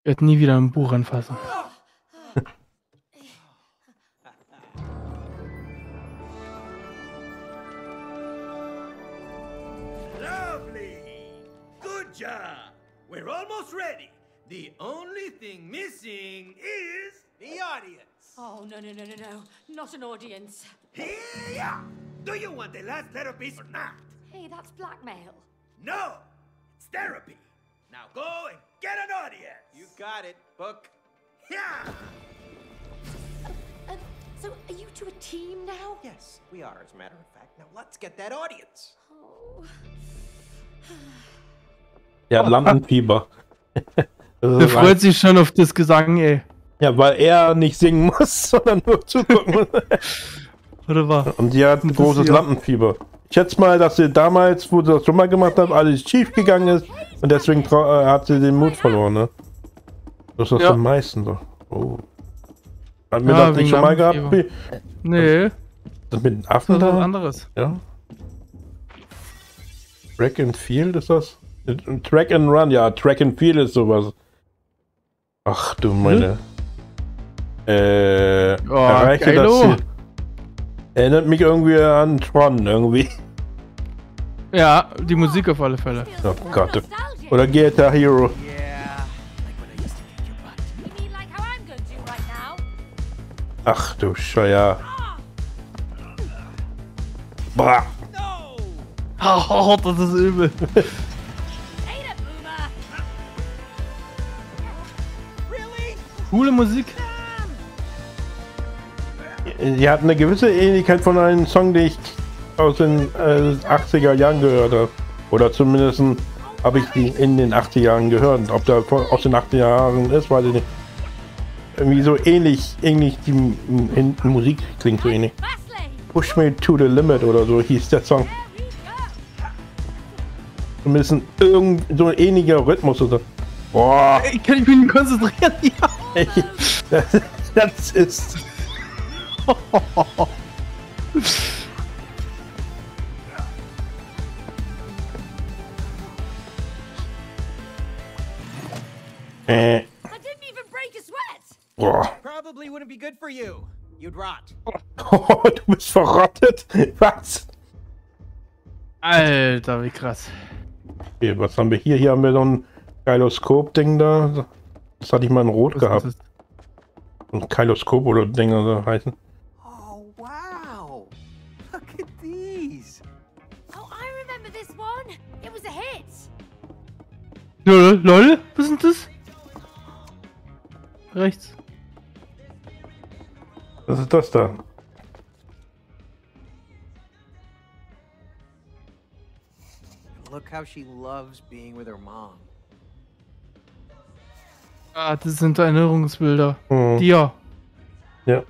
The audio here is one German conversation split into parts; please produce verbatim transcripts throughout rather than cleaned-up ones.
Ich werde nie wieder ein Buch anfassen. Lovely! Good job! We're almost ready. The only thing missing is the audience. Oh, no, no, no, no, no. Not an audience. Here! Do you want the last therapist or not? Hey, that's blackmail. No! It's therapy. Now go and get an audience. You got it, Book. Yeah! Uh, so, are you two a team now? Yes, we are, as a matter of fact. Now let's get that audience. Oh. Ja, Lampenfieber. Der freut sich schon auf das Gesang, ey. Ja, weil er nicht singen muss, sondern nur zugucken muss. Oder war? Und die hat ein großes Lampenfieber. Ich schätze mal, dass sie damals, wo sie das schon mal gemacht hat, alles schief gegangen ist und deswegen äh, hat sie den Mut verloren, ne? Das ist das Ja. am meisten so. Oh. Haben wir Ja, das nicht wegen schon mal gehabt? Lampenfieber. Nee, Das mit den das Affen ist was da? anderes. Ja. Track and Field ist das? Track and Run, ja, Track and Field ist sowas. Ach du meine. Äh, Oh, erreiche das geilo. Ziel. Erinnert mich irgendwie an Tron, irgendwie. Ja, die Musik auf alle Fälle. Oh Gott. Oder Guitar Hero. Yeah, like when I used to kick your butt. You mean like how I'm going to right now? Ach du Scheiße. Boah. No! Oh, das ist übel. Ain't it, Boomer? Really? Coole Musik. Die hat eine gewisse Ähnlichkeit von einem Song, den ich aus den äh, achtziger Jahren gehört habe. Oder zumindest habe ich die in den achtziger Jahren gehört. Ob der von, aus den achtziger Jahren ist, weiß ich nicht. Irgendwie so ähnlich, ähnlich die in, die Musik klingt so ähnlich. Basley! Push Me to the Limit oder so hieß der Song. There we go! Zumindest ein, irgend so ein ähnlicher Rhythmus oder. Boah, Ey, kann ich mich nicht konzentrieren? Ja. ey, das, das ist. äh, I didn't even break a sweat! boah. Probably wouldn't be good for you. You'd rot. Oh, du bist verrottet. Was? Alter, wie krass. Okay, was haben wir hier? Hier haben wir so ein Gyroskop-Ding da. Das hatte ich mal in Rot Was gehabt. ist das? Ein Gyroskop oder Dinger so heißen. Oh, wow. Look at these. Oh, I remember this one. It was a hit. Lol, lol, was ist denn das? Rechts. Was ist das da? Look how she loves being with her mom. Ah, das sind Erinnerungsbilder. Hm. Dir. Ja.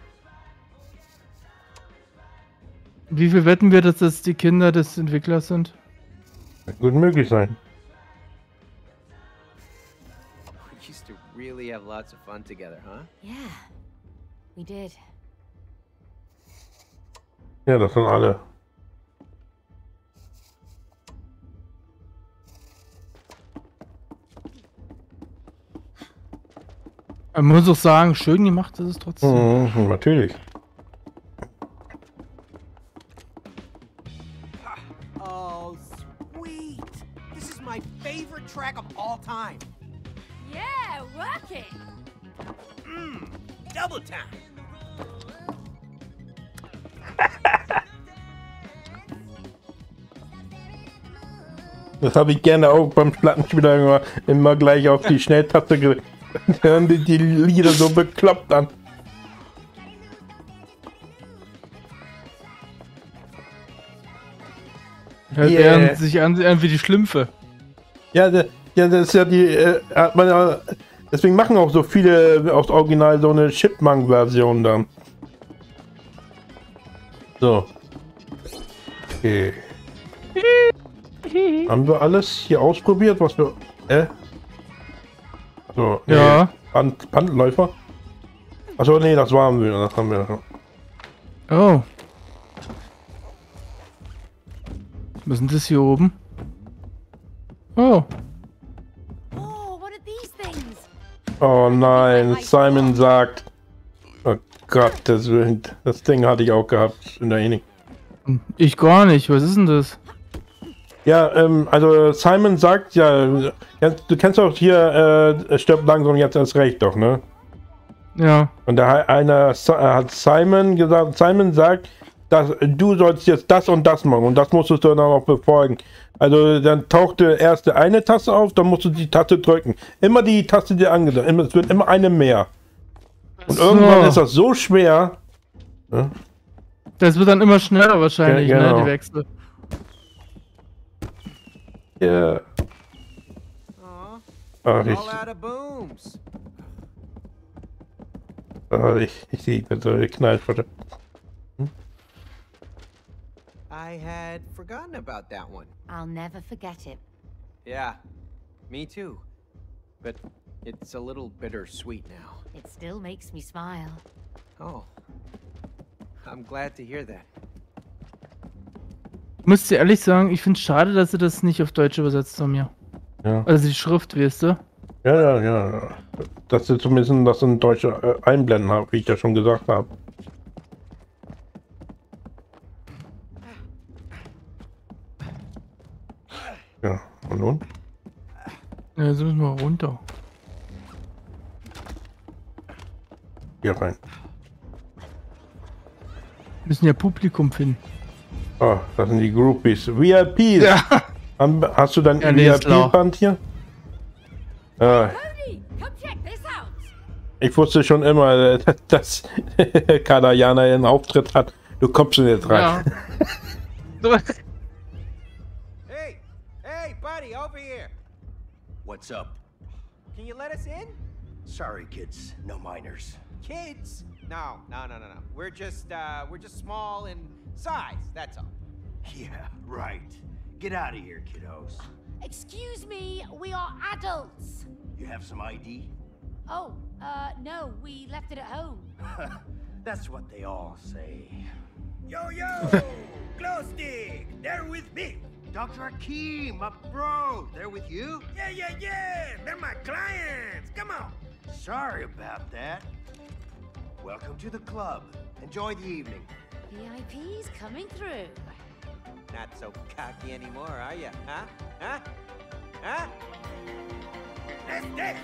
Wie viel wetten wir, dass das die Kinder des Entwicklers sind? Gut möglich sein. We used to really have lots of fun together, huh? Yeah, we did. Ja, das sind alle. Man muss auch sagen, schön gemacht ist es trotzdem. Mhm, natürlich. Oh, sweet. This is my favorite track of all time. Yeah, working. Mmm, double time. Das habe ich gerne auch beim Plattenspieler immer, immer gleich auf die Schnelltaste gedrückt. Hören die, die Lieder so bekloppt an. Hört Yeah. yeah. sich an, an wie die Schlümpfe. Ja, der, ja, das ist ja die, äh, hat man ja, deswegen machen auch so viele aus Original so eine Chipmunk-Version dann. So. Okay. Haben wir alles hier ausprobiert, was wir, äh? So, nee, Ja. Band, Bandläufer. Achso, nee, das waren wir, das haben wir. Oh. Was ist denn das hier oben? Oh. Oh, what are these things? Oh nein, Simon sagt. Oh Gott, das, das Ding hatte ich auch gehabt in der Enig. Ich gar nicht. Was ist denn das? Ja, ähm, also Simon sagt ja, ja du kennst doch hier, äh, stirbt langsam jetzt erst recht doch, ne? Ja. Und da einer hat Simon gesagt, Simon sagt, dass du sollst jetzt das und das machen und das musstest du dann auch befolgen. Also dann tauchte erst eine Taste auf, dann musst du die Taste drücken. Immer die Taste dir angesagt, immer, es wird immer eine mehr. Und So. irgendwann ist das so schwer. Ne? Das wird dann immer schneller wahrscheinlich, Ja, genau. ne, die Wechsel. Ja. Aw, Ach, ich, all out of booms. ach, ich, ich liebe so Knallflasche. I had forgotten about that one. I'll never forget it. Yeah, me too. But it's a little bittersweet now. It still makes me smile. Oh, I'm glad to hear that. Ich muss dir ehrlich sagen, ich finde es schade, dass sie das nicht auf Deutsch übersetzt haben, ja. Ja. Also die Schrift, weißt du? Ja, ja, ja. Dass sie zumindest das in Deutsche äh, einblenden haben, wie ich ja schon gesagt habe. Ja, und nun? Ja, jetzt müssen wir runter. Hier rein. Wir müssen ja Publikum finden. Oh, das sind die Groupies. V I Ps! Ja. Haben- Hast du dein Ja, nee, ist klar. V I P-Band hier? Ah, Cody, come check this out. ich wusste schon immer, äh, dass Kadayana einen Auftritt hat. Du kommst nicht rein. Ja. Hey, hey, buddy, over here. What's up? Can you let us in? Sorry, kids. No minors. Kids? No, no, no, no, no. We're just, uh, we're just small in size. That's all. Yeah, right. Get out of here, kiddos. Excuse me, we are adults. You have some I D? Oh, uh, no, we left it at home. That's what they all say. Yo, yo! Glow stick! They're with me! Doctor Akeem, my bro! They're with you? Yeah, yeah, yeah! They're my clients! Come on! Sorry about that. Welcome to the club. Enjoy the evening. V I Ps coming through. Not so cocky anymore, are you? Huh? Huh? Huh? Let's dance!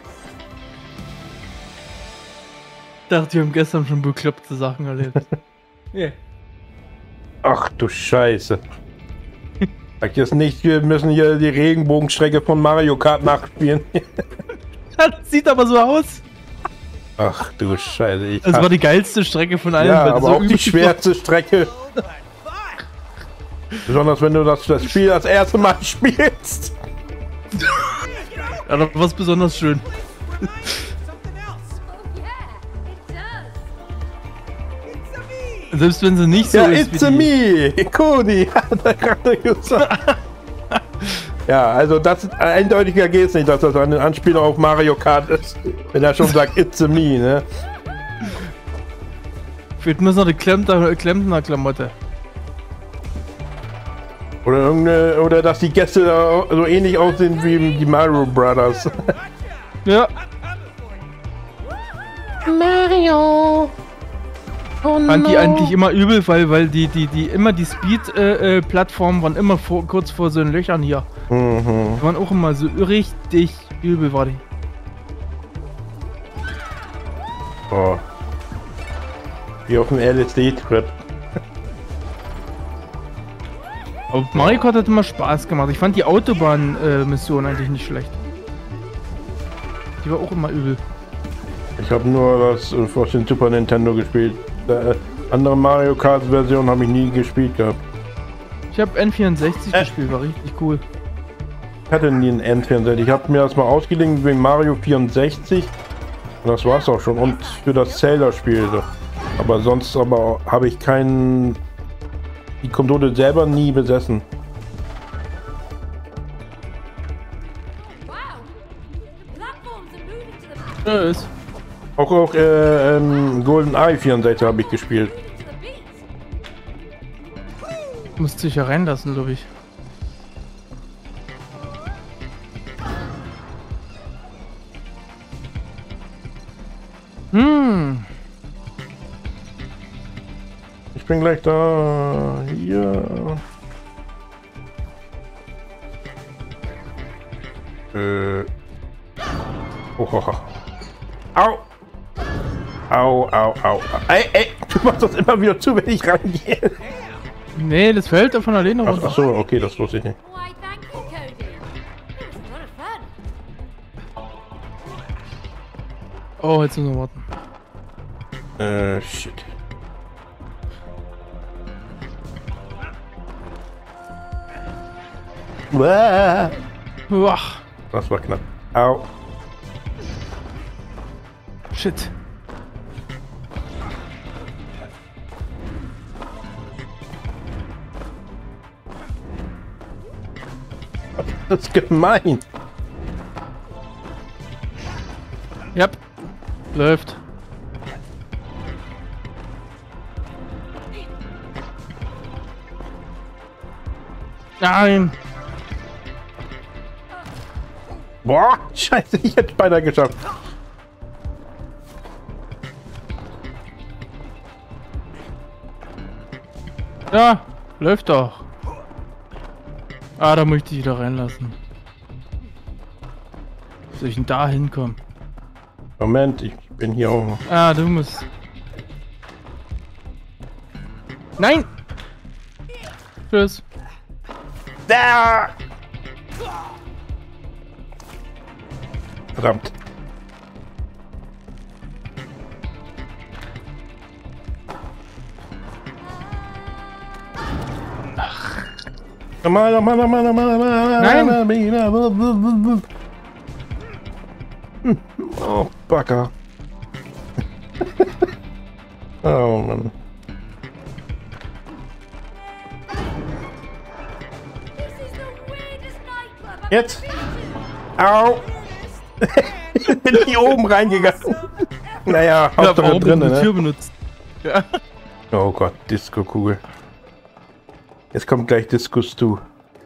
Ich dachte, wir haben gestern schon bekloppte Sachen erlebt. Yeah. Ach du Scheiße. Sag jetzt nicht, wir müssen hier die Regenbogenstrecke von Mario Kart nachspielen. Das sieht aber so aus. Ach du Scheiße. Ich Das war die geilste Strecke von allen. ja, weil aber so auch die übel- schwerste Strecke. Besonders wenn du das, das Spiel das erste Mal spielst. Ja, das war besonders schön. Something else. Oh, yeah, it does. It's a me. Selbst wenn sie nicht so Ja, ist it's wie a die. me, Cody, hat er gerade gesagt. Ja, also das eindeutiger geht's nicht, dass das eine Anspielung auf Mario Kart ist, wenn er schon sagt, it's a me, ne? Fehlt nur noch die Klempner, Klempner Klamotte. Oder irgendeine, oder dass die Gäste so ähnlich aussehen wie die Mario Brothers. Ja. Mario! Oh Fand die eigentlich immer übel, weil, weil die, die, die immer die Speed-Plattformen waren immer vor, kurz vor so den Löchern hier. Mhm. Die waren auch immer so richtig übel, war die. Oh. Wie auf dem L S D-Trip. Aber Mario Kart hat immer Spaß gemacht. Ich fand die Autobahn-Mission eigentlich nicht schlecht. Die war auch immer übel. Ich habe nur das äh, auf den Super Nintendo gespielt. Äh, andere Mario Kart-Version habe ich nie gespielt gehabt. Ich habe N vierundsechzig Äh. gespielt, war richtig cool. Ich hatte nie einen N vierundsechzig. Ich habe mir das mal ausgeliehen wegen Mario vierundsechzig. Und das war's auch schon. Und für das Zelda-Spiel. So. Aber sonst aber habe ich keinen... die Konsole selber nie besessen. Wow, the platforms are moving to the, Tschüss. Auch, auch äh, ähm, GoldenEye vierundsechzig habe ich gespielt. to the beat. Musste ich ja reinlassen, glaube ich. Hm. Ich bin gleich da. Hier. Äh. Oh. Au. Au, au, au. Ey, ey, du machst das immer wieder zu, wenn ich reingehe. Nee, das fällt von alleine Ach, runter. ach so, okay, das wusste ich nicht. Why, thank you, Cody. It was a lot of fun. Oh, jetzt müssen wir warten. Äh, shit. Uah. Uah. Das war knapp. Au. Shit. Das ist gemein. Yep. Läuft. Nein. Boah, scheiße, ich hätte beinahe geschafft. Ja, läuft doch. Ah, da möchte ich wieder reinlassen. Soll ich denn da hinkommen? Moment, ich bin hier auch noch. Ah, du musst. Nein! Tschüss. Da! Verdammt. Nochmal, nochmal, nochmal, nochmal, nochmal. Nein! Oh, Backer. Oh, Mann. This is the weirdest nightclub I've Jetzt. ever been to. Au! Ich bin hier oben reingegangen. Naja, Ich hab Hauptsache auch drin, die Tür ne? benutzt. Ja. Oh Gott, Disco-Kugel. Jetzt kommt gleich Disco-Stu.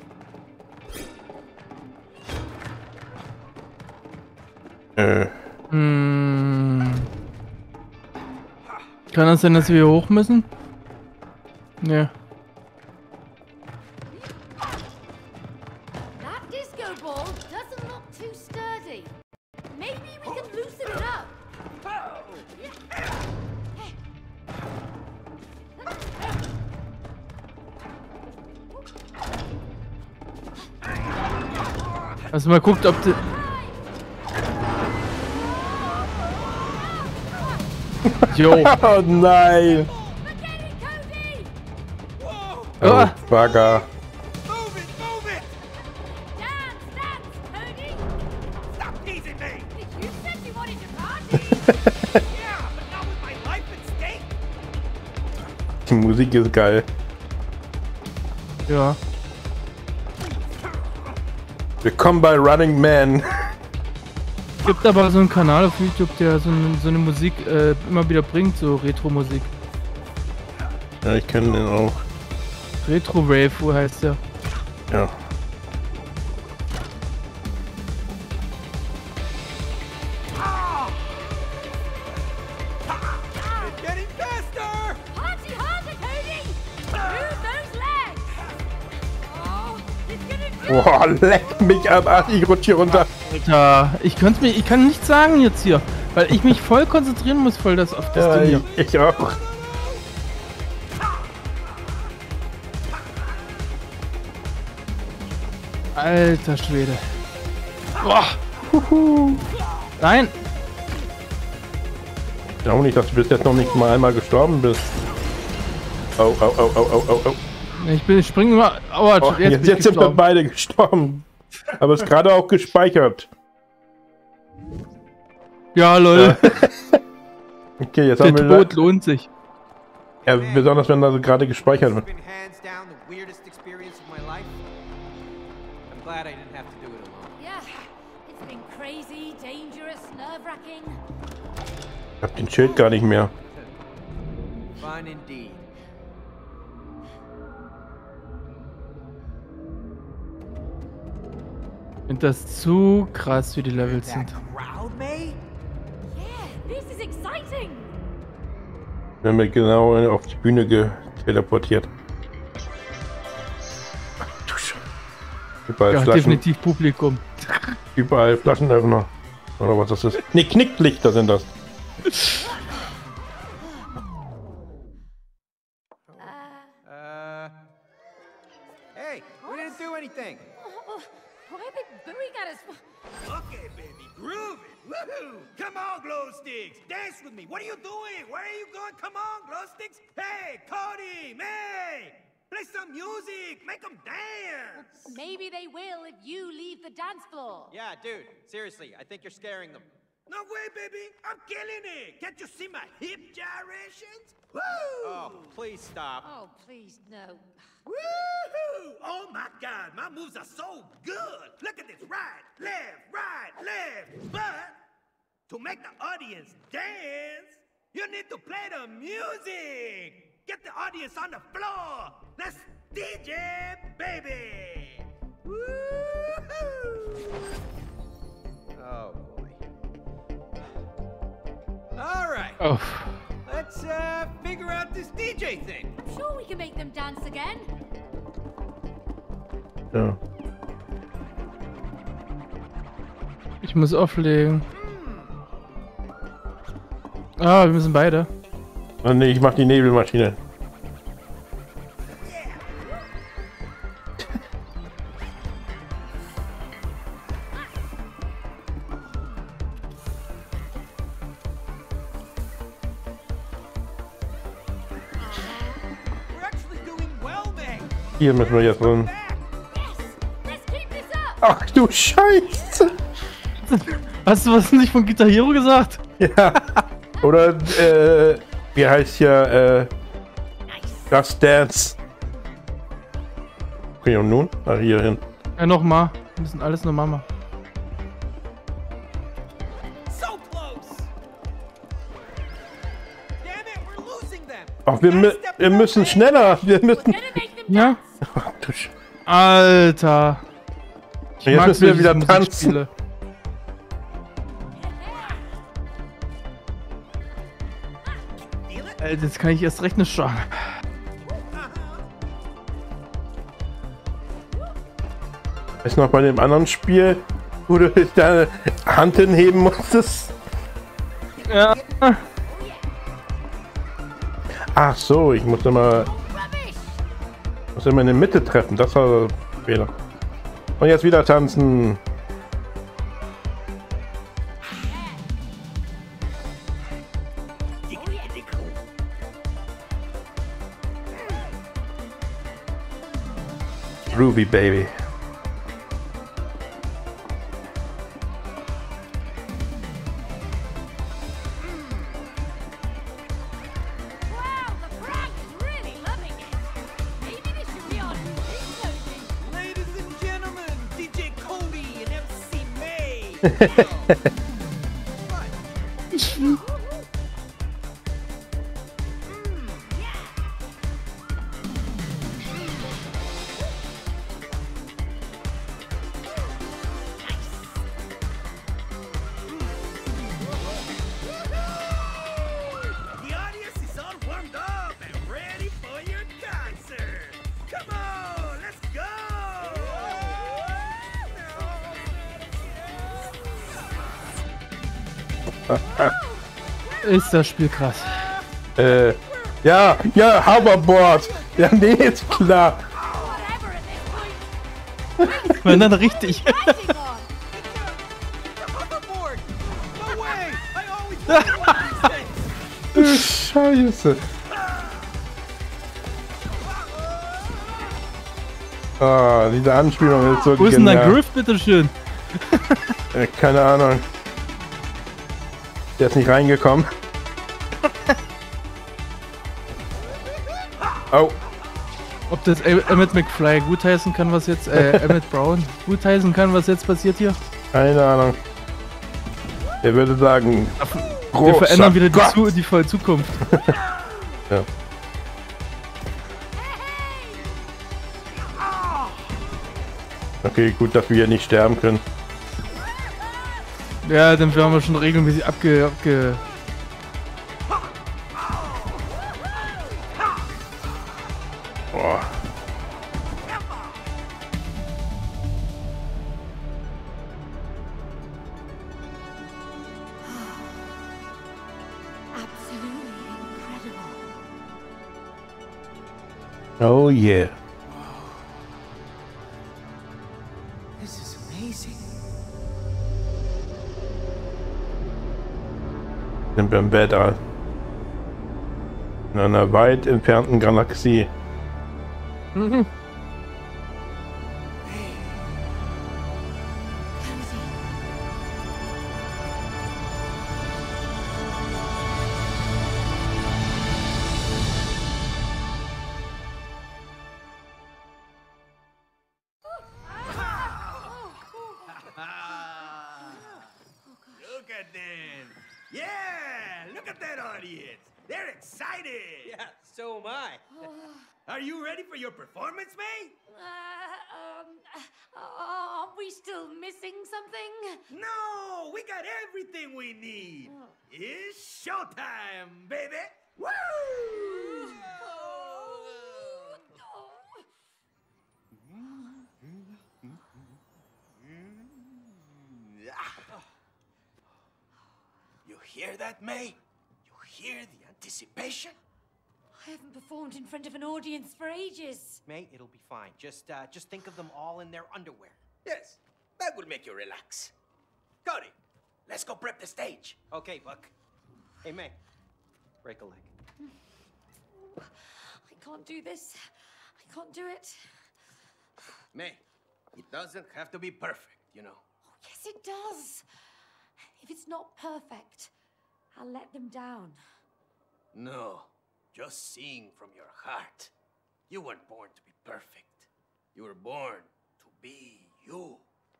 Äh. Hm. Kann das sein, dass wir hier hoch müssen? Ja. That disco ball doesn't look too sturdy. Maybe we can loosen it up. Also mal guckt, ob die... Jo. Oh nein! Forget it, Cody! Oh, Ah. Bagger. Move it, move it! Dance, dance, Cody! Stop teasing me! You said you wanted to party! Yeah, but not with my life at stake! Die Musik ist geil. Ja. Willkommen bei Running Man. Gibt aber so einen Kanal auf YouTube, der so, eine- so eine Musik äh, immer wieder bringt, so Retro-Musik. Ja, ich kenne den auch. Retro-Rave, wo heißt der? Ja. It's getting faster! Party harder, Cody! Move those legs! Oh, it's gonna do Boah, leck mich am Arsch, ich rutsche hier runter. Alter, ich könnte mir, ich kann nichts sagen jetzt hier, weil ich mich voll konzentrieren muss, voll das auf das Ja, Ding ich, hier. ich auch. Alter Schwede. Boah. Huhu. Nein. Ich glaube nicht, dass du bis jetzt noch nicht mal einmal gestorben bist. Oh, oh, oh, oh, oh, oh, oh. Ich bin, ich spring immer. Oh, Oh, jetzt, jetzt, bin ich jetzt sind wir gestorben. beide gestorben. Aber es ist gerade auch gespeichert. Ja, lol. Okay, jetzt Der haben wir... Tod lohnt sich. Ja, besonders wenn das gerade gespeichert wird. It's been hands down the weirdest experience of my life. I'm glad I didn't have to do it alone. Yeah, it's been crazy, dangerous, nerve-wracking. Ich hab den Schild gar nicht mehr. Fun indeed. Ich finde das zu krass, wie die Levels That sind. crowd, May? Yeah, this is exciting. Wenn wir genau auf die Bühne geteleportiert. Ach, du Scheiße. Überall Ja, Flaschen. definitiv Publikum. Überall Flaschenöffner. Oder was das ist. Ne, Knicklichter sind das. Uh. Hey, we didn't do anything. Oh, why are they booing at us? Okay, baby, groove it. Woohoo! Come on, glow sticks, dance with me. What are you doing? Where are you going? Come on, glow sticks. Hey, Cody, May, play some music. Make them dance. Maybe they will if you leave the dance floor. Yeah, dude, seriously, I think you're scaring them. No way, baby. I'm killing it. Can't you see my hip gyrations? Woo! Oh, please stop. Oh, please, no. Woohoo! Oh my God, my moves are so good. Look at this, right, left, right, left. But to make the audience dance, you need to play the music. Get the audience on the floor. Let's D J, baby. Woohoo! Oh, boy. All right, Oh. let's uh, figure out this D J thing. I'm sure we can make them dance again. Ja. Ich muss auflegen. Ah, wir müssen beide. Oh, nee, ich mach die Nebelmaschine. We're actually doing well, May. Hier müssen wir jetzt drin. Yes! Let's keep this up! Ach du Scheiße! Hast du was nicht von Guitar Hero gesagt? Ja. Oder, äh, wie heißt hier, äh, Just Dance. Okay, und nun? Ach, hier hin. Ja, nochmal. Wir müssen alles nochmal machen. So close. Damn it, we're losing them. Ach, wir, mü wir müssen schneller. Wir müssen. Gonna make them Ja? dance! Ach du Sch Alter. Ich Jetzt mag müssen wir solche wieder Musikspiele. Alter, jetzt kann ich erst recht nicht schauen. Ist noch bei dem anderen Spiel, wo du deine Hand hinheben musstest? Ja. Ach so, ich muss immer, Rubbish! muss immer in der Mitte treffen. Das war der Fehler. Und jetzt wieder tanzen. Ruby Baby. Wow, the crowd is really loving it. Maybe this should be on Big Cozy. Ladies and gentlemen, D J Cody and M C May. What? The audience is all warmed up and ready for your concert. Come on, let's go! Ist das Spiel krass. Äh, ja, ja, Hoverboard. Ja, nee, ist klar. Whatever at this point. Wenn dann richtig. Fighting on! The hoverboard. No way. I always wanted one of these things. Scheiße. Ah, diese Anspielung ist so Wo ist denn dein genial. Griff, bitteschön? Äh, keine Ahnung. Der ist nicht reingekommen. Oh, Ob das Em- Emmett McFly gutheißen kann, was jetzt, äh, Emmett Brown gutheißen kann, was jetzt passiert hier? keine Ahnung. Er würde sagen, Wir großer verändern wieder die, Gott. Zu die volle Zukunft. Ja. Okay, gut, dass wir hier nicht sterben können. Ja, dann werden wir schon regelmäßig abge... abge Boah. Absolutely incredible. Oh yeah. This is amazing. Sind wir im Weltall. In einer weit entfernten Galaxie. Mhm. Cozy. Look at them. Yeah, look at that audience. They're excited. Yeah, so am I. Are you ready for your performance, May? Uh, um, uh, are we still missing something? No, we got everything we need. It's showtime, baby. Woo! You hear that, May? You hear the anticipation? I haven't performed in front of an audience for ages. May, it'll be fine. Just, uh, just think of them all in their underwear. Yes, that will make you relax. Cody, let's go prep the stage. Okay, Buck. Hey, May. Break a leg. I can't do this. I can't do it. May, it doesn't have to be perfect, you know. Oh, yes, it does. If it's not perfect, I'll let them down. No, just sing from your heart. You weren't born to be perfect. You were born to be you.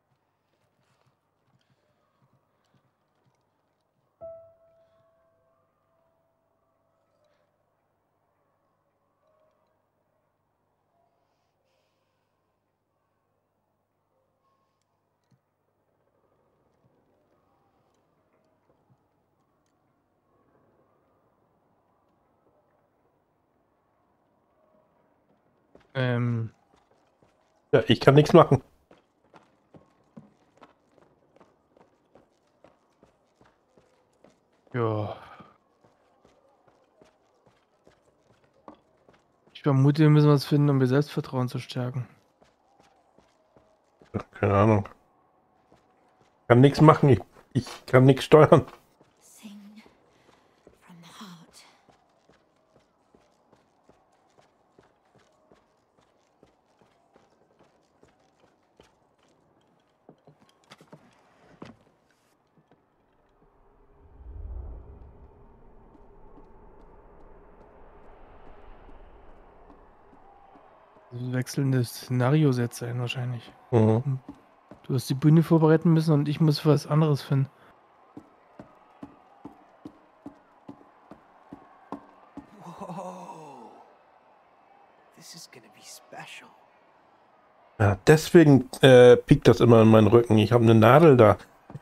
Ähm, Ja, ich kann nichts machen. ja. Ich vermute, wir müssen was finden, um ihr Selbstvertrauen zu stärken. Keine Ahnung. Kann nichts machen. Ich, ich kann nichts steuern. Sing from the heart. Wechselnde Szenariosets sein wahrscheinlich. Mhm. Du hast die Bühne vorbereiten müssen und ich muss was anderes finden. Whoa. This is gonna be special. Ja, deswegen äh, piekt das immer in meinen Rücken. Ich habe eine Nadel da.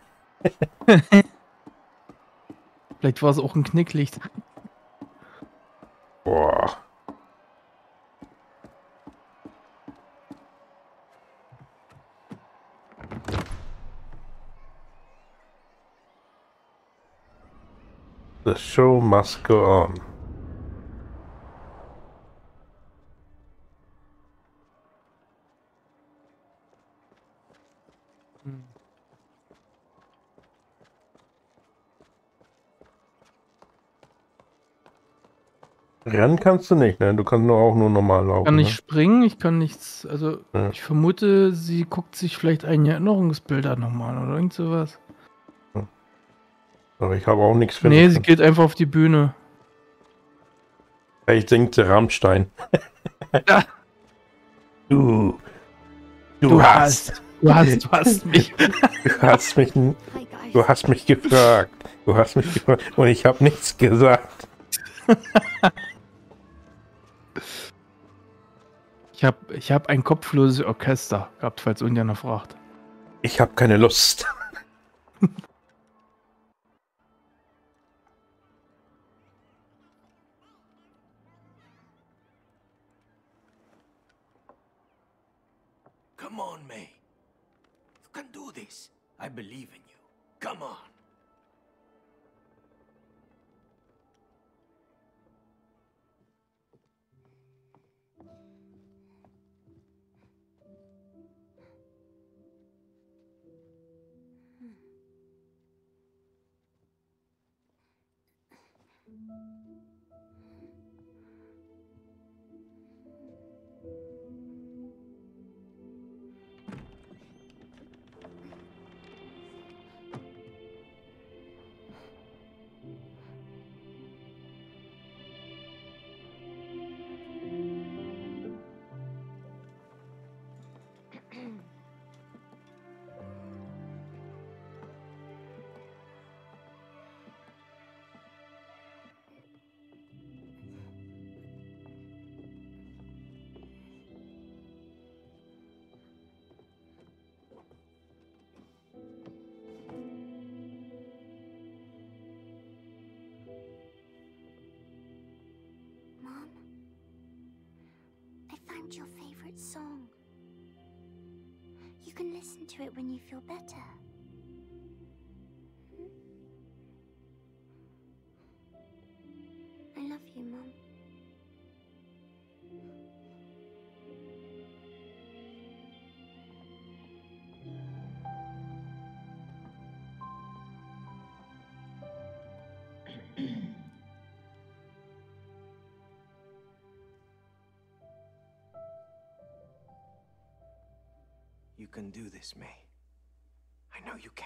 Vielleicht war es auch ein Knicklicht. Boah. The show must go on. Rennen kannst du nicht, ne? Du kannst nur auch nur normal laufen. Ich kann nicht ne? springen, ich kann nichts. Also, Ja. ich vermute, sie guckt sich vielleicht ein Erinnerungsbild an nochmal oder irgend sowas. Aber ich habe auch nichts für Nee, sie geht einfach auf die Bühne. Vielleicht singt sie Rammstein. Ja. Du. Du, Du hast. hast. Du hast, du hast mich. Du hast mich. Hi, guys. Du hast mich gefragt. Du hast mich gefragt. Und ich habe nichts gesagt. Ich habe ich hab ein kopfloses Orchester gehabt, falls irgendjemand fragt. Ich habe keine Lust. Come on, May. You can do this. I believe in you. Come on. Mom, I found your favorite song. You can listen to it when you feel better. Hmm? I love you, Mom. You can do this, May. I know you can.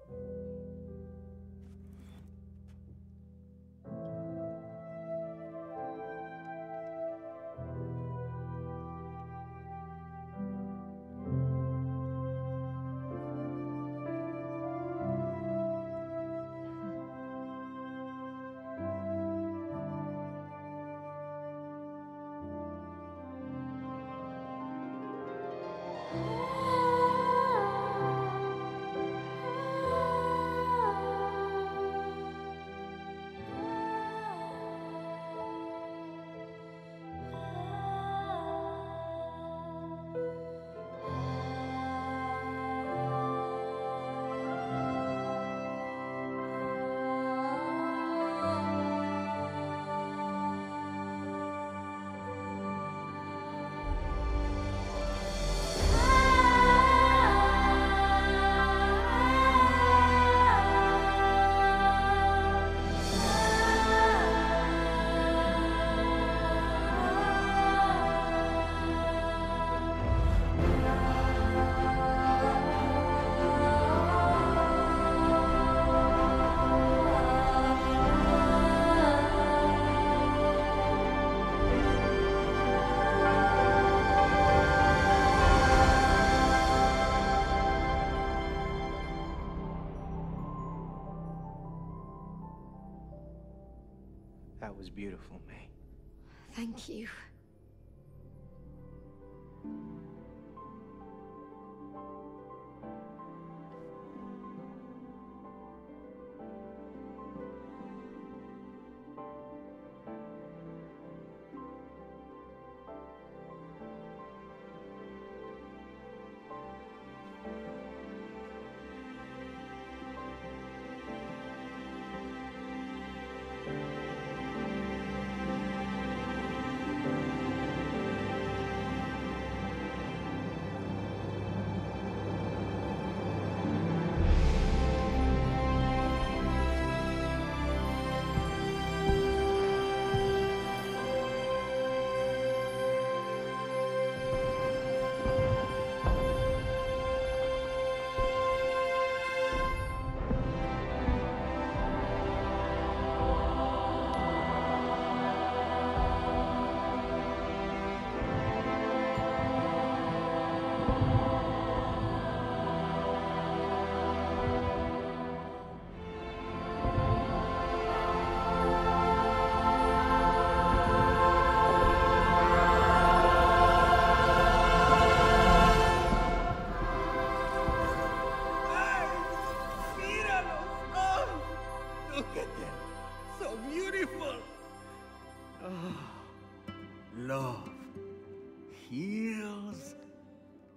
That was beautiful, May. Thank you.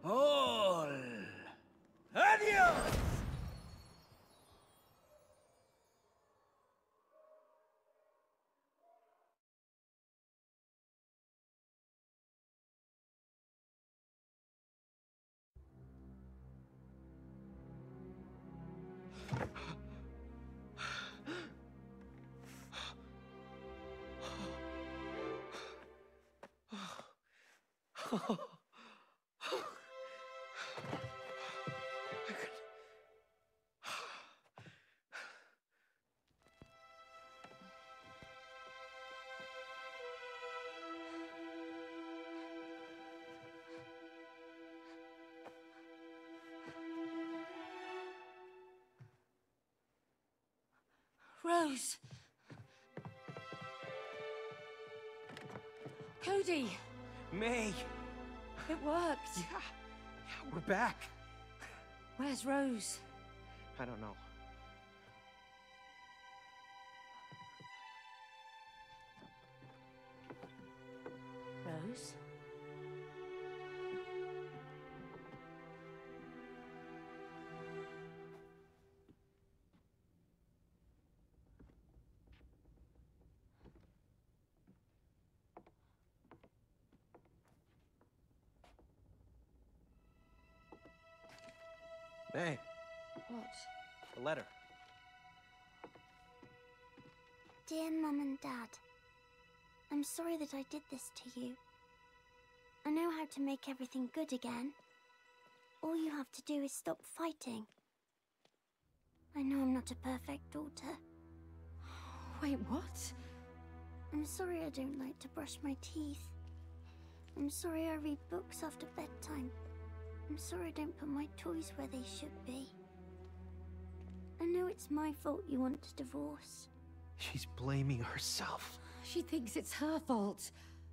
All. Adios! Rose. Cody, May! it worked. Yeah, yeah, we're back. Where's Rose? I don't know. Rose? May, What? a letter. Dear Mum and Dad, I'm sorry that I did this to you. I know how to make everything good again. All you have to do is stop fighting. I know I'm not a perfect daughter. Wait, what? I'm sorry I don't like to brush my teeth. I'm sorry I read books after bedtime. I'm sorry I don't put my toys where they should be. I know it's my fault you want a divorce. She's blaming herself. She thinks it's her fault.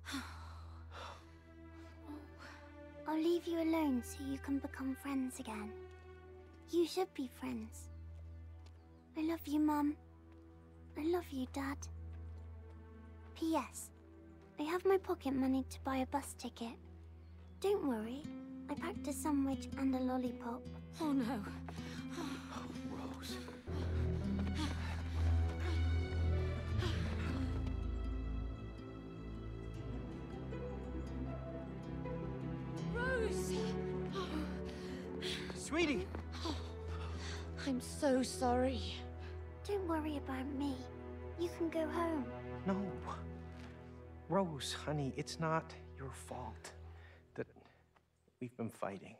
I'll leave you alone so you can become friends again. You should be friends. I love you, Mum. I love you, Dad. P S I have my pocket money to buy a bus ticket. Don't worry, I packed a sandwich and a lollipop. Oh no. Rose. Rose! Sweetie! I'm so sorry. Don't worry about me. You can go home. No. Rose, honey, it's not your fault that we've been fighting.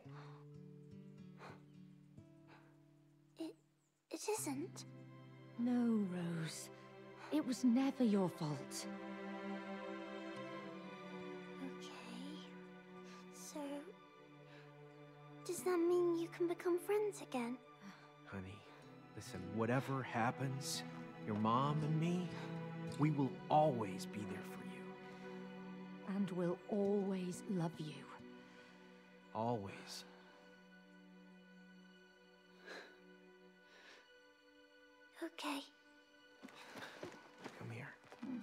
It... it isn't. No, Rose. It was never your fault. Okay. So... does that mean you can become friends again? Honey, listen, whatever happens, your mom and me, we will always be there for you. And will always love you. Always. Okay. Come here.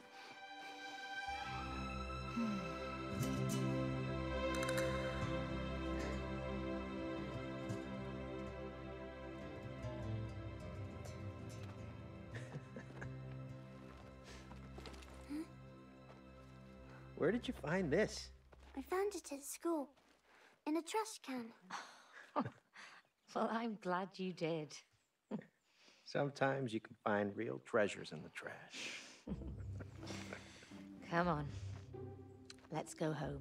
Where did you find this? I found it at school. In a trash can. Well, I'm glad you did. Sometimes you can find real treasures in the trash. Come on. Let's go home.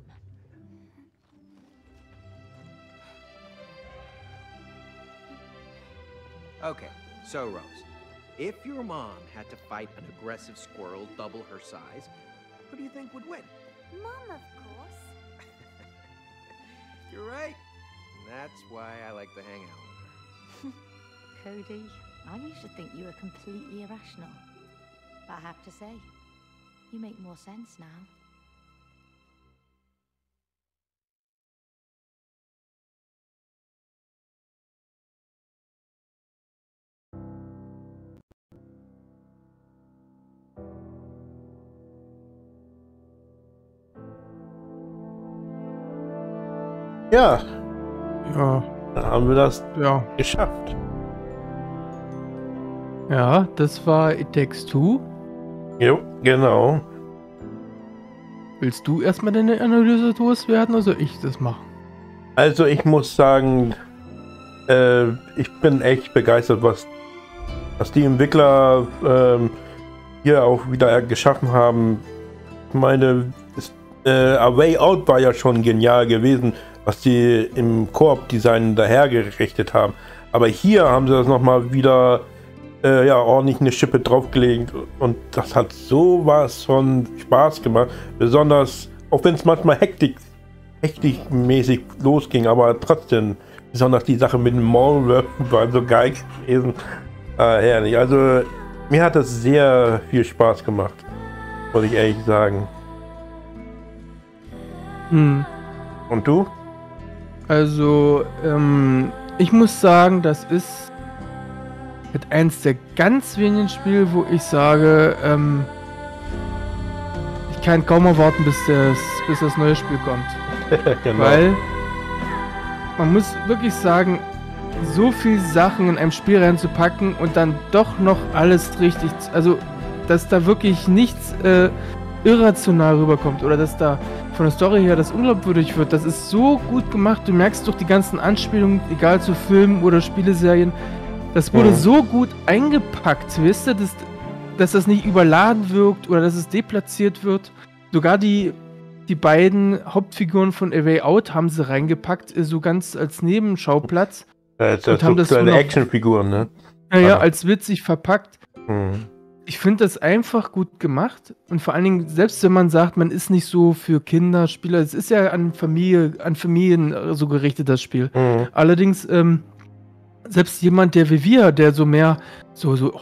Okay, so Rose, if your mom had to fight an aggressive squirrel double her size, who do you think would win? Mom, of course. You're right. That's why I like to hang out with her. Cody, I used to think you were completely irrational. But I have to say, you make more sense now. Ja, Ja, Dann haben wir das ja. geschafft. Ja, das war It Takes Two. Jo, genau. Willst du erstmal deine Analyse loswerden oder soll ich das machen? Also ich muss sagen, äh, ich bin echt begeistert, was, was die Entwickler ähm, hier auch wieder geschaffen haben. Ich meine, das, äh, A Way Out war ja schon genial gewesen, was die im Koop-Design dahergerichtet haben. Aber hier haben sie das nochmal wieder äh, ja, ordentlich eine Schippe draufgelegt und das hat sowas von Spaß gemacht. Besonders, auch wenn es manchmal hektik, hektikmäßig losging, aber trotzdem, besonders die Sache mit den Maulwürfen war so geil gewesen. Äh, herrlich. Also mir hat das sehr viel Spaß gemacht, muss ich ehrlich sagen. Hm. Und du? Also, ähm, ich muss sagen, das ist mit eins der ganz wenigen Spiele, wo ich sage, ähm, ich kann kaum erwarten, bis das, bis das neue Spiel kommt. Genau. Weil man muss wirklich sagen, so viel Sachen in einem Spiel reinzupacken und dann doch noch alles richtig, also dass da wirklich nichts äh, irrational rüberkommt oder dass da von der Story her das unglaubwürdig wird, das ist so gut gemacht, du merkst durch die ganzen Anspielungen, egal zu Filmen oder Spieleserien, das wurde Mhm. so gut eingepackt, weißt du, dass, dass das nicht überladen wirkt oder dass es deplatziert wird. Sogar die, die beiden Hauptfiguren von A Way Out haben sie reingepackt, äh, so ganz als Nebenschauplatz. Das, und das haben so das so kleine noch- Actionfiguren, ne? Naja, Aber- als witzig verpackt. Mhm. Ich finde das einfach gut gemacht und vor allen Dingen, selbst wenn man sagt, man ist nicht so für Kinderspieler, es ist ja an Familie, an Familien äh, so gerichtet, das Spiel. Mhm. Allerdings, ähm, selbst jemand, der wie wir, der so mehr so, so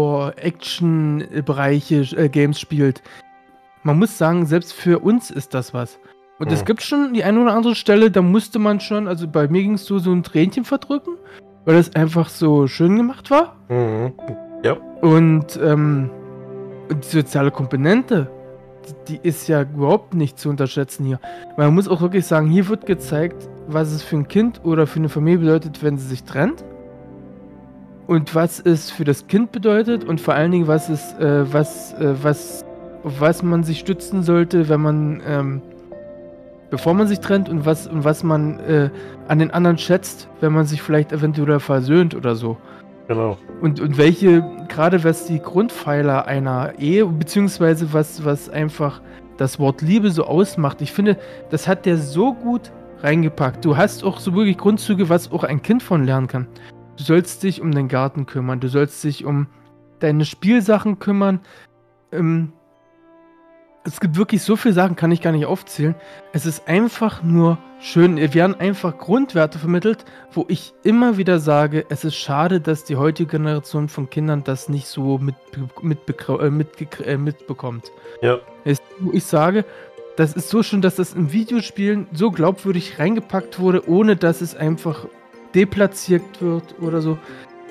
Horror-Action-Bereiche, äh, Games spielt, man muss sagen, selbst für uns ist das was. Und es Mhm. gibt schon die eine oder andere Stelle, da musste man schon, also bei mir ging es so, so ein Tränchen verdrücken, weil es einfach so schön gemacht war. Mhm. Ja. Und, ähm, und die soziale Komponente, die, die ist ja überhaupt nicht zu unterschätzen hier. Weil man muss auch wirklich sagen, hier wird gezeigt, was es für ein Kind oder für eine Familie bedeutet, wenn sie sich trennt. Und was es für das Kind bedeutet und vor allen Dingen, was es, äh, was, äh, was, auf was man sich stützen sollte, wenn man, ähm, bevor man sich trennt und was, und was man äh, an den anderen schätzt, wenn man sich vielleicht eventuell versöhnt oder so. Genau. Und, und welche, gerade was die Grundpfeiler einer Ehe, beziehungsweise was, was einfach das Wort Liebe so ausmacht, ich finde, das hat der so gut reingepackt. Du hast auch so wirklich Grundzüge, was auch ein Kind von lernen kann. Du sollst dich um den Garten kümmern, du sollst dich um deine Spielsachen kümmern. Ähm, es gibt wirklich so viele Sachen, kann ich gar nicht aufzählen. Es ist einfach nur schön. Wir werden einfach Grundwerte vermittelt, wo ich immer wieder sage, es ist schade, dass die heutige Generation von Kindern das nicht so mit, mit, äh, mit, äh, mitbekommt. Ja. Es, wo ich sage, das ist so schön, dass das in Videospielen so glaubwürdig reingepackt wurde, ohne dass es einfach deplatziert wird oder so.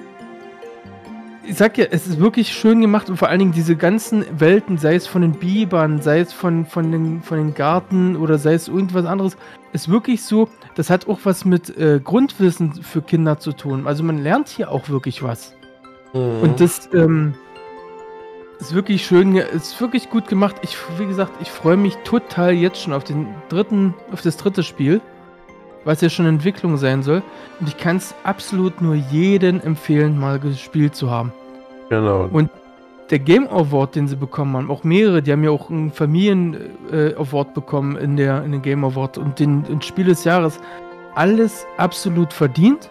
Ich sag ja, es ist wirklich schön gemacht und vor allen Dingen diese ganzen Welten, sei es von den Bibern, sei es von, von, den, von den Garten oder sei es irgendwas anderes, ist wirklich so, das hat auch was mit äh, Grundwissen für Kinder zu tun. Also man lernt hier auch wirklich was. Mhm. Und das ähm, ist wirklich schön, ist wirklich gut gemacht. Ich, wie gesagt, ich freue mich total jetzt schon auf den dritten, auf das dritte Spiel, was ja schon Entwicklung sein soll. Und ich kann es absolut nur jedem empfehlen, mal gespielt zu haben. Genau. Und der Game Award, den sie bekommen haben, auch mehrere, die haben ja auch einen Familien-Award äh, bekommen in der in den Game Award und den, den Spiel des Jahres. Alles absolut verdient.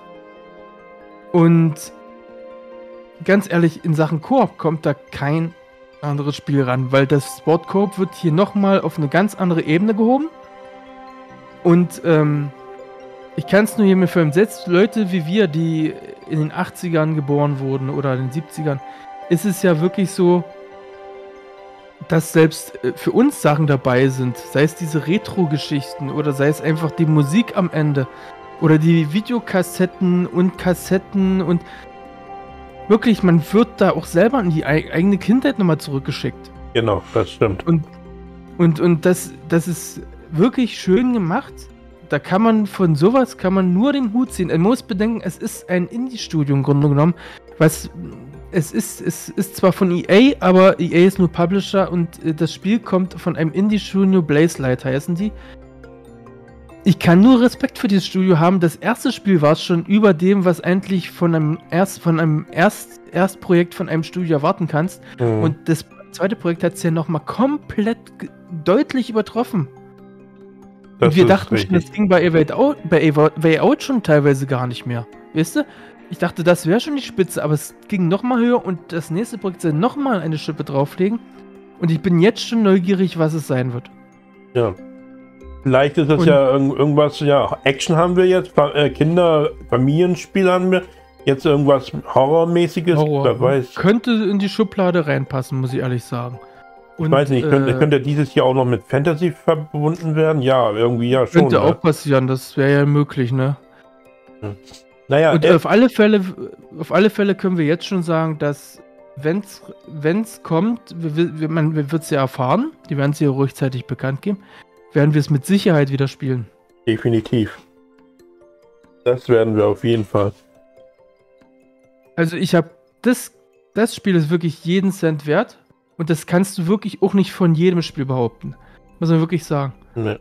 Und ganz ehrlich, in Sachen Koop kommt da kein anderes Spiel ran, weil das Sport Koop wird hier nochmal auf eine ganz andere Ebene gehoben. Und ähm, ich kann es nur hier mit filmen. Selbst Leute wie wir, die in den achtzigern geboren wurden oder in den siebzigern, ist es ja wirklich so, dass selbst äh, für uns Sachen dabei sind. Sei es diese Retro-Geschichten oder sei es einfach die Musik am Ende oder die Videokassetten und Kassetten und wirklich, man wird da auch selber in die eig eigene Kindheit nochmal zurückgeschickt. Genau, das stimmt. Und, und, und das, das ist wirklich schön gemacht. da kann man von sowas kann man nur den Hut ziehen. Man muss bedenken, es ist ein Indie-Studio im Grunde genommen, was es ist, es ist zwar von E A, aber E A ist nur Publisher und äh, das Spiel kommt von einem Indie-Studio, Blazelight heißen die. Ich kann nur Respekt für dieses Studio haben. Das erste Spiel war es schon über dem, was eigentlich von einem Erst, von einem Erst, Erstprojekt von einem Studio erwarten kannst. Mhm. Und das zweite Projekt hat es ja nochmal komplett deutlich übertroffen. Das und wir dachten richtig. schon, das ging bei A Way Out, bei A Way Out schon teilweise gar nicht mehr. Weißt du? Ich dachte, das wäre schon die Spitze, aber es ging nochmal höher und das nächste Projekt soll nochmal eine Schippe drauflegen. Und ich bin jetzt schon neugierig, was es sein wird. Ja. Vielleicht ist es und ja irg irgendwas, ja, Action haben wir jetzt, äh, Kinder, Familienspiel haben wir, jetzt irgendwas Horrormäßiges, Horror. Wer weiß. Könnte in die Schublade reinpassen, muss ich ehrlich sagen. Und, ich weiß nicht, könnte, äh, könnte dieses Jahr auch noch mit Fantasy verbunden werden? Ja, irgendwie ja schon. Könnte ja. auch passieren, das wäre ja möglich, ne? Hm. Naja, und äh, auf alle Fälle, auf alle Fälle können wir jetzt schon sagen, dass wenn's, wenn's kommt, wir, wir, man wird es ja erfahren, die werden es ja ruhigzeitig bekannt geben, werden wir es mit Sicherheit wieder spielen. Definitiv. Das werden wir auf jeden Fall. Also ich habe, das, das Spiel ist wirklich jeden Cent wert und das kannst du wirklich auch nicht von jedem Spiel behaupten. Muss man wirklich sagen. Nee.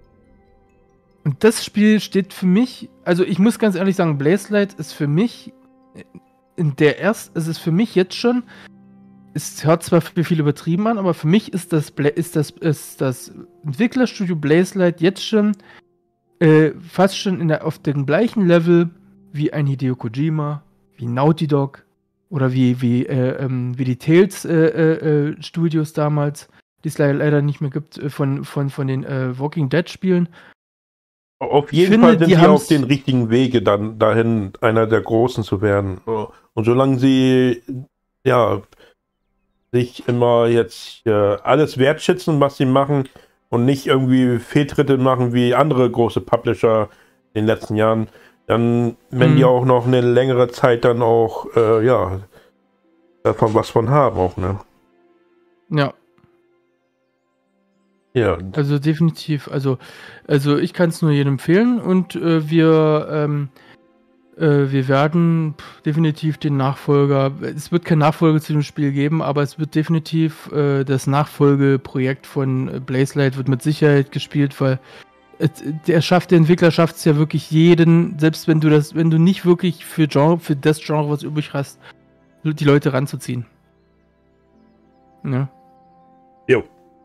Und das Spiel steht für mich, also ich muss ganz ehrlich sagen, Blazelight ist für mich in der erst, es ist für mich jetzt schon, es hört zwar für viele übertrieben an, aber für mich ist das, ist das, ist das Entwicklerstudio Blazelight jetzt schon äh, fast schon in der, auf dem gleichen Level wie ein Hideo Kojima, wie Naughty Dog oder wie, wie, äh, ähm, wie die Tales äh, äh, Studios damals, die es leider nicht mehr gibt, äh, von, von, von den äh, Walking Dead Spielen. Auf jeden finde, Fall sind sie auf den richtigen Wege, dann dahin einer der Großen zu werden. Und solange sie ja sich immer jetzt äh, alles wertschätzen, was sie machen und nicht irgendwie Fehltritte machen wie andere große Publisher in den letzten Jahren, dann werden hm. die auch noch eine längere Zeit dann auch äh, ja davon was von haben auch, ne? Ja. Ja. Also definitiv, also, also ich kann es nur jedem empfehlen und äh, wir, ähm, äh, wir werden pff, definitiv den Nachfolger, es wird kein Nachfolger zu dem Spiel geben, aber es wird definitiv äh, das Nachfolgeprojekt von Blazelight wird mit Sicherheit gespielt, weil es, der schafft, der Entwickler schafft es ja wirklich jeden, selbst wenn du das, wenn du nicht wirklich für Genre, für das Genre was übrig hast, die Leute ranzuziehen. Ja. Jo.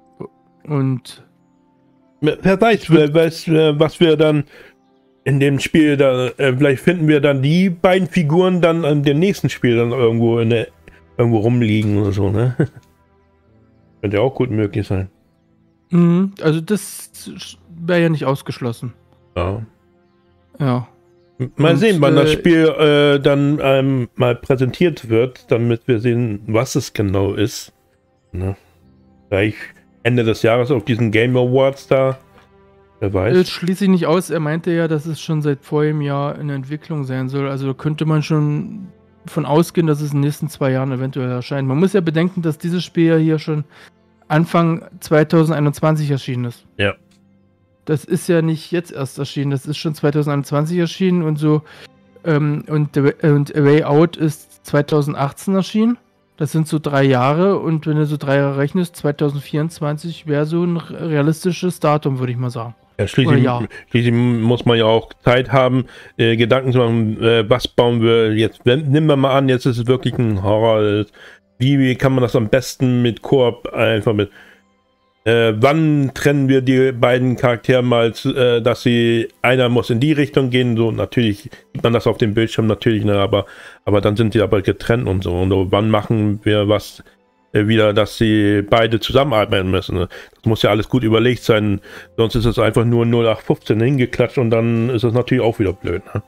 Und wer weiß, wer weiß, was wir dann in dem Spiel da, äh, vielleicht finden wir dann die beiden Figuren dann in dem nächsten Spiel dann irgendwo in der, irgendwo rumliegen oder so, ne? Könnte ja auch gut möglich sein. Mhm, also das wäre ja nicht ausgeschlossen. Ja. Ja. Mal Und, sehen, wann äh, das Spiel äh, dann ähm, mal präsentiert wird, damit wir sehen, was es genau ist. Ne? Vielleicht Ende des Jahres auf diesen Game Awards da. Wer weiß. Das schließe ich nicht aus. Er meinte ja, dass es schon seit vorigem Jahr in Entwicklung sein soll. Also da könnte man schon von ausgehen, dass es in den nächsten zwei Jahren eventuell erscheint. Man muss ja bedenken, dass dieses Spiel ja hier schon Anfang zwanzig einundzwanzig erschienen ist. Ja. Das ist ja nicht jetzt erst erschienen. Das ist schon zwanzig einundzwanzig erschienen und so. Ähm, und, und A Way Out ist zwanzig achtzehn erschienen. Das sind so drei Jahre und wenn du so drei Jahre rechnest, zwanzig vierundzwanzig wäre so ein realistisches Datum, würde ich mal sagen. Ja, schließlich, ja. schließlich muss man ja auch Zeit haben, äh, Gedanken zu machen, äh, was bauen wir jetzt. Wenn, nehmen wir mal an, jetzt ist es wirklich ein Horror. Wie, wie kann man das am besten mit Koop einfach mit. Äh, wann trennen wir die beiden Charaktere mal, äh, dass sie, einer muss in die Richtung gehen, so natürlich sieht man das auf dem Bildschirm natürlich, ne, aber, aber dann sind die aber getrennt und so. Und so, wann machen wir was äh, wieder, dass sie beide zusammenarbeiten müssen? Ne? Das muss ja alles gut überlegt sein, sonst ist es einfach nur null acht fünfzehn hingeklatscht und dann ist es natürlich auch wieder blöd. Ne?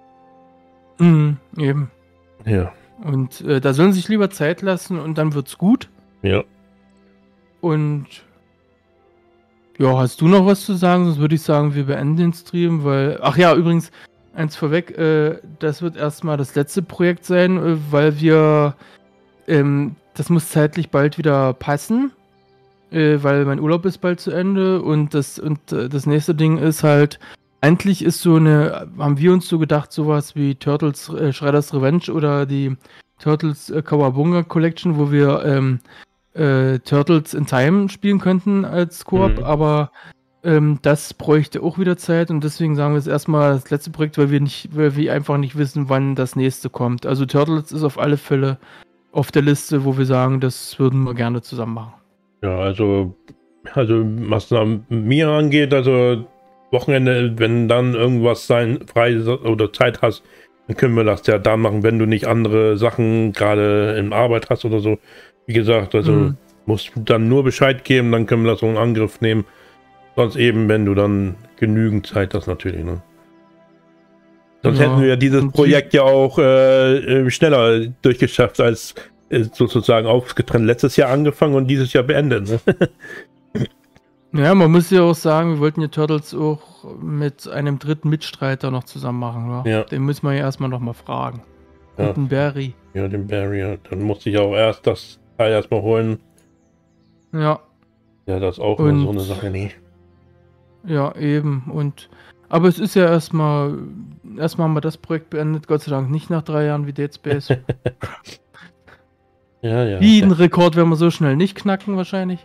Mhm, eben. Ja. Und äh, da sollen sie sich lieber Zeit lassen und dann wird's gut. Ja. Und ja, hast du noch was zu sagen? Sonst würde ich sagen, wir beenden den Stream, weil... Ach ja, übrigens, eins vorweg, äh, das wird erstmal das letzte Projekt sein, äh, weil wir... Ähm, das muss zeitlich bald wieder passen, äh, weil mein Urlaub ist bald zu Ende und das, und, äh, das nächste Ding ist halt, eigentlich ist so eine, haben wir uns so gedacht, sowas wie Turtles äh, Shredder's Revenge oder die Turtles äh, Kawabunga Collection, wo wir ähm, äh, Turtles in Time spielen könnten als Koop, Mhm. aber ähm, das bräuchte auch wieder Zeit und deswegen sagen wir es erstmal das letzte Projekt, weil wir nicht, weil wir einfach nicht wissen, wann das nächste kommt. Also Turtles ist auf alle Fälle auf der Liste, wo wir sagen, das würden wir gerne zusammen machen. Ja, also, also was nach mir angeht, also Wochenende, wenn dann irgendwas sein, frei oder Zeit hast, dann können wir das ja da machen, wenn du nicht andere Sachen gerade in Arbeit hast oder so. Wie gesagt, also Mhm. musst du dann nur Bescheid geben, dann können wir das so in Angriff nehmen. Sonst eben, wenn du dann genügend Zeit hast, natürlich, ne? Sonst Ja, hätten wir ja dieses und Projekt ja auch äh, schneller durchgeschafft, als äh, sozusagen aufgetrennt letztes Jahr angefangen und dieses Jahr beendet, ne? Ja, man muss ja auch sagen, wir wollten ja Turtles auch mit einem dritten Mitstreiter noch zusammen machen, wa? Ja. Den müssen wir ja erstmal noch mal fragen. Ja. Und einen Barry. Ja, den Barrier. Dann musste ich auch erst das Teil erstmal holen. Ja, Ja, das ist auch immer so Und- eine Sache, nee. ja, eben. Und aber es ist ja erstmal, erstmal haben wir das Projekt beendet, Gott sei Dank nicht nach drei Jahren wie Dead Space. Ja, ja. Jeden Rekord werden wir so schnell nicht knacken, wahrscheinlich.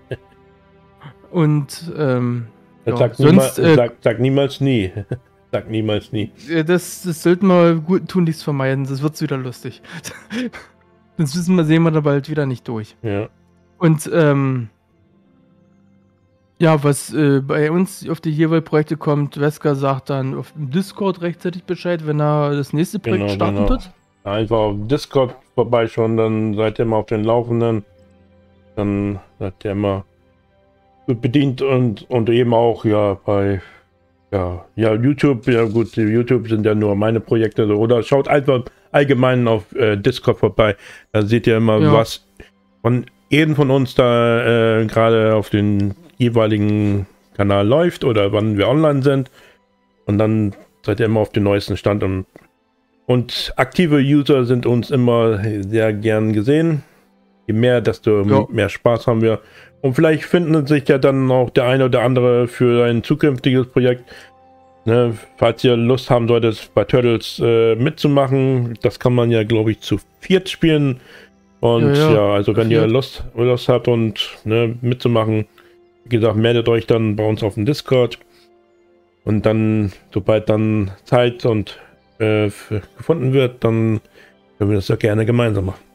Und ähm, ja, Sag, sonst, niemals, äh, sag, sag niemals nie. Sag niemals nie. äh, das, das sollten wir gut tun, nichts vermeiden, das wird wieder lustig. Sonst wissen wir, sehen wir da bald wieder nicht durch. Ja. Und ähm, ja, was äh, bei uns auf die jeweiligen Projekte kommt, Wesker sagt dann auf dem Discord rechtzeitig Bescheid, wenn er das nächste Projekt Genau, starten genau. wird. Einfach auf Discord vorbeischauen, dann seid ihr immer auf den Laufenden. Dann seid ihr immer gut bedient und, und eben auch ja bei ja, ja YouTube, ja gut, die YouTube sind ja nur meine Projekte so, oder schaut einfach allgemein auf äh, Discord vorbei, da seht ihr immer, Ja. was von jedem von uns da äh, gerade auf den jeweiligen Kanal läuft oder wann wir online sind und dann seid ihr immer auf dem neuesten Stand und, und aktive User sind uns immer sehr gern gesehen. Je mehr, desto Ja. mehr Spaß haben wir. Und vielleicht finden sich ja dann auch der eine oder andere für ein zukünftiges Projekt. Ne, falls ihr Lust haben solltet, bei Turtles äh, mitzumachen, das kann man ja, glaube ich, zu viert spielen. Und Ja, ja, ja, also zu wenn ihr viert. Lust, Lust habt und ne, mitzumachen, wie gesagt, meldet euch dann bei uns auf dem Discord. Und dann, sobald dann Zeit und äh, f- gefunden wird, dann können wir das ja gerne gemeinsam machen.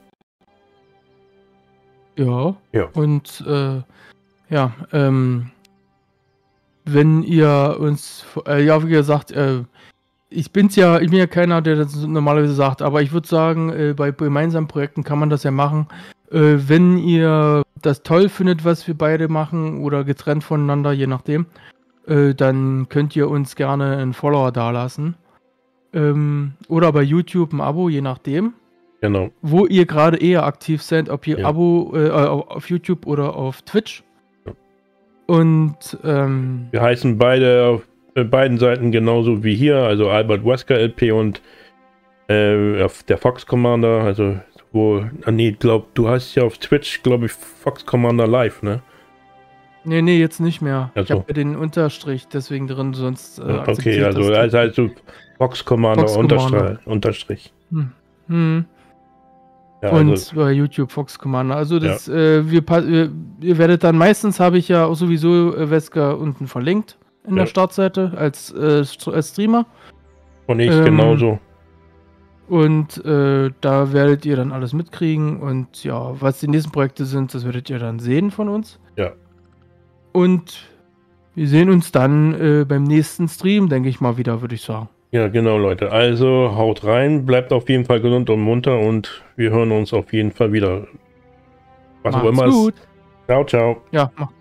Ja. Ja. Und äh, ja, ähm, wenn ihr uns, äh, ja, wie gesagt, äh, ich bin's ja, ich bin ja keiner, der das normalerweise sagt, aber ich würde sagen, äh, bei gemeinsamen Projekten kann man das ja machen. Äh, wenn ihr das toll findet, was wir beide machen oder getrennt voneinander, je nachdem, äh, dann könnt ihr uns gerne einen Follower dalassen. Ähm, oder bei YouTube ein Abo, je nachdem. Genau. Wo ihr gerade eher aktiv seid, ob ihr Ja. Abo äh, auf YouTube oder auf Twitch. Ja. Und ähm, Wir heißen beide auf äh, beiden Seiten genauso wie hier, also Albert Wesker L P und äh, auf der Fox Commander, also wo, ah, nee, glaub, du heißt ja auf Twitch, glaube ich, Fox Commander Live, ne? nee, nee, jetzt nicht mehr. Ach Ich so. habe ja den Unterstrich deswegen drin, sonst äh, okay, akzeptiert also das also, also Fox Commander, Fox Unterstrich, Commander. Unterstrich. Hm. Hm. Ja, Und also, bei YouTube Fox Commander. Also das, äh, wir, pa- wir, ihr werdet dann, meistens habe ich ja auch sowieso äh, Wesker unten verlinkt in Ja. der Startseite als, äh, St- als Streamer. und ich ähm, genauso. Und äh, da werdet ihr dann alles mitkriegen. Und ja, was die nächsten Projekte sind, das werdet ihr dann sehen von uns. Ja. Und wir sehen uns dann äh, beim nächsten Stream, denke ich mal, wieder, würde ich sagen. Ja, genau, Leute. Also haut rein, bleibt auf jeden Fall gesund und munter und wir hören uns auf jeden Fall wieder. Was auch Macht's immer. es- gut. Ciao, ciao. Ja, macht